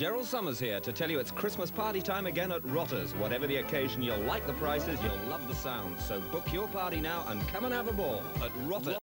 Gerald Summers here to tell you it's Christmas party time again at Rotters. Whatever the occasion, you'll like the prices, you'll love the sound. So book your party now and come and have a ball at Rotters.